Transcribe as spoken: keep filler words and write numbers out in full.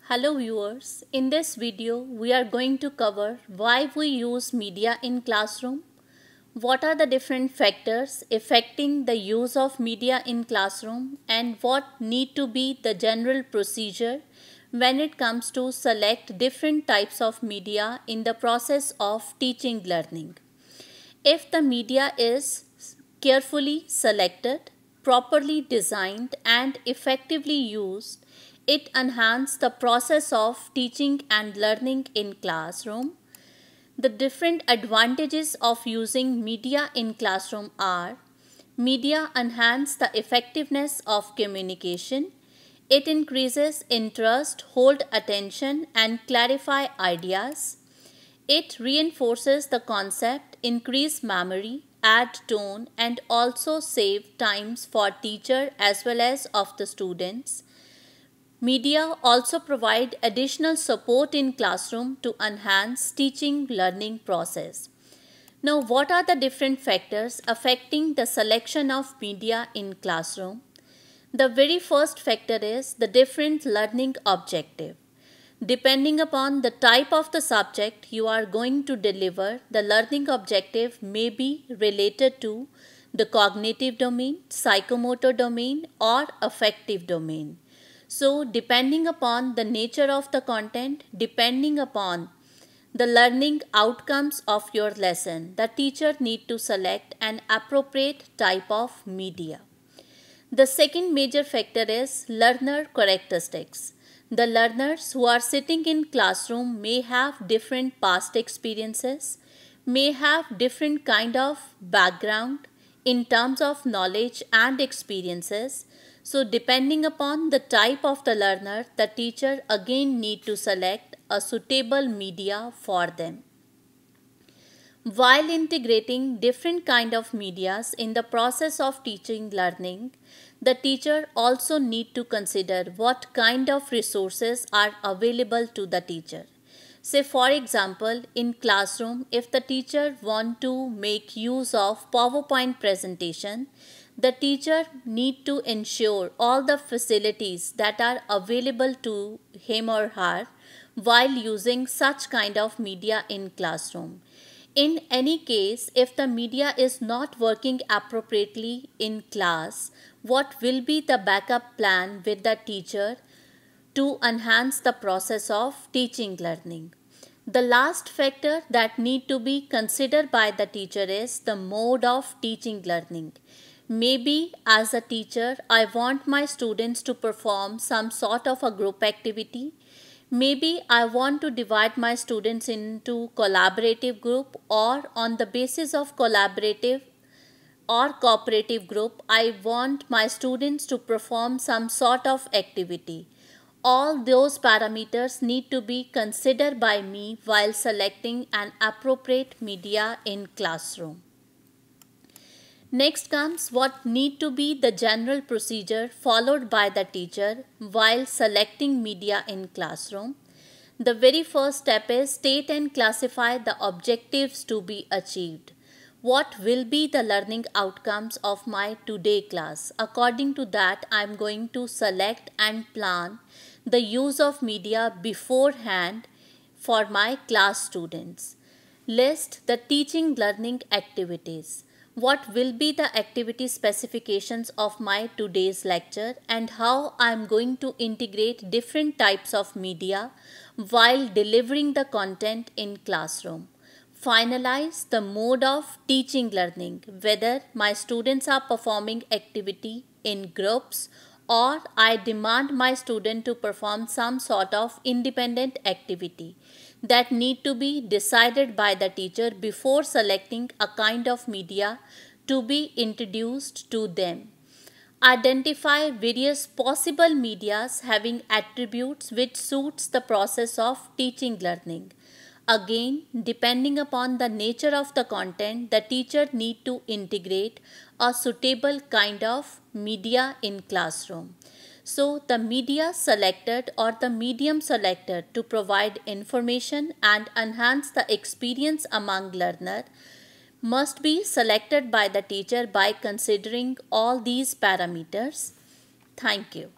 Hello viewers, in this video we are going to cover why we use media in classroom, what are the different factors affecting the use of media in classroom, and what need to be the general procedure when it comes to select different types of media in the process of teaching learning. If the media is carefully selected, properly designed and effectively used, it enhances the process of teaching and learning in classroom. The different advantages of using media in classroom are: media enhance the effectiveness of communication. It increases interest, hold attention and clarify ideas. It reinforces the concept, increase memory, add tone and also save times for teacher as well as of the students. Media also provide additional support in classroom to enhance teaching learning process. Now, what are the different factors affecting the selection of media in classroom? The very first factor is the different learning objective. Depending upon the type of the subject you are going to deliver, the learning objective may be related to the cognitive domain, psychomotor domain or affective domain. So, depending upon the nature of the content, depending upon the learning outcomes of your lesson, the teacher need to select an appropriate type of media. The second major factor is learner characteristics. The learners who are sitting in classroom may have different past experiences, may have different kind of background in terms of knowledge and experiences. So depending upon the type of the learner, the teacher again need to select a suitable media for them. While integrating different kind of medias in the process of teaching learning, the teacher also need to consider what kind of resources are available to the teacher. Say for example, in classroom, if the teacher want to make use of PowerPoint presentation, the teacher need to ensure all the facilities that are available to him or her while using such kind of media in classroom. In any case, if the media is not working appropriately in class, what will be the backup plan with the teacher to enhance the process of teaching learning? The last factor that need to be considered by the teacher is the mode of teaching learning. Maybe as a teacher, I want my students to perform some sort of a group activity. Maybe I want to divide my students into collaborative group, or on the basis of collaborative or cooperative group, I want my students to perform some sort of activity. All those parameters need to be considered by me while selecting an appropriate media in classroom. Next comes what need to be the general procedure followed by the teacher while selecting media in classroom. The very first step is state and classify the objectives to be achieved. What will be the learning outcomes of my today class? According to that, I am going to select and plan the use of media beforehand for my class students. List the teaching learning activities. What will be the activity specifications of my today's lecture and how I am going to integrate different types of media while delivering the content in classroom. Finalize the mode of teaching learning, whether my students are performing activity in groups or I demand my student to perform some sort of independent activity. That need to be decided by the teacher before selecting a kind of media to be introduced to them. Identify various possible medias having attributes which suits the process of teaching learning. Again, depending upon the nature of the content, the teacher need to integrate a suitable kind of media in classroom. So, the media selected or the medium selected to provide information and enhance the experience among learner must be selected by the teacher by considering all these parameters. Thank you.